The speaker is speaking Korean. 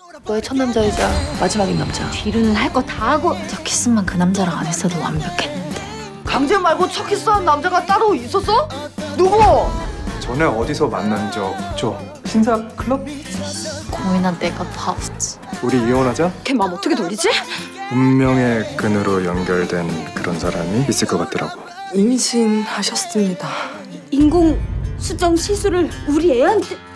너의 첫 남자이자 마지막인 남자. 뒤로는 할 거 다 하고 첫 키스만 그 남자랑 안 했어도 완벽했는데. 강재 말고 첫 키스한 남자가 따로 있었어? 누구? 전에 어디서 만난 적 없죠? 신사 클럽? 고민한 내가 바보지. 우리 이혼하자? 걔 마음 어떻게 돌리지? 운명의 끈으로 연결된 그런 사람이 있을 것 같더라고. 임신하셨습니다. 인공 수정 시술을 우리 애한테.